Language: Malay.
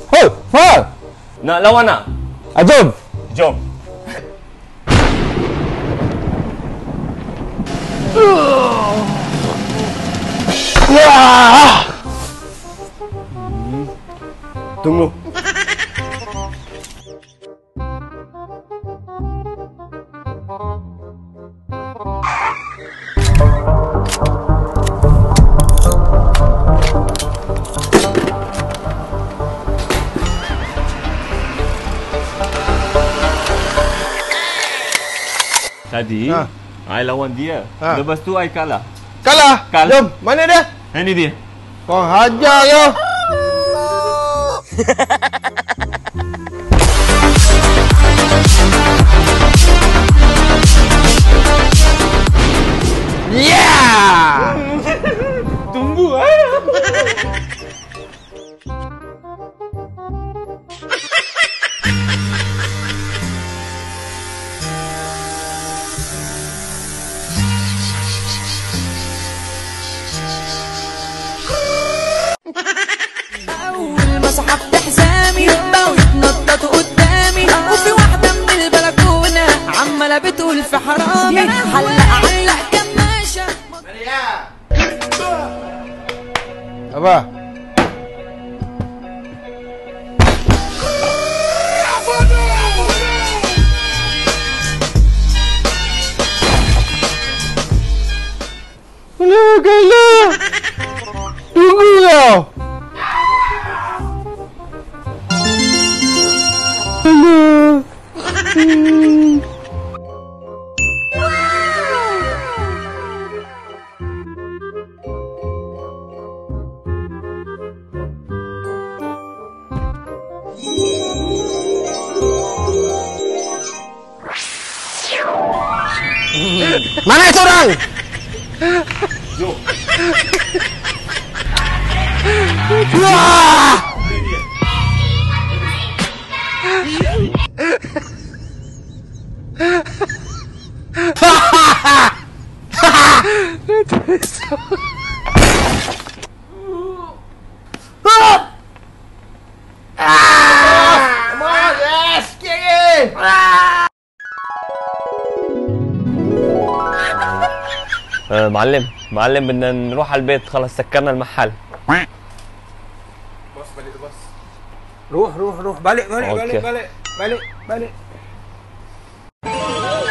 Hoi, Fahal. Nak lawan tak? Jom. Jom. Tunggu. Tadi, I lawan dia. Lepas tu, I kalah. Kalah? Kalah. Jom, mana dia? Ini dia. Kau hajar yo. Yeah! Tunggu أول ما سحبت حزامي بقوا يتنططوا قدامي وفي واحدة من البلكونة عمالة بتقول في حرامي علق كماشة. Apa? Kalah. Tunggu kau. Mana seorang? Jom. Wah! معلم بدنا نروح على البيت خلص سكرنا المحل. Bos balik tu bos. Ruh balik. Okay. Balik.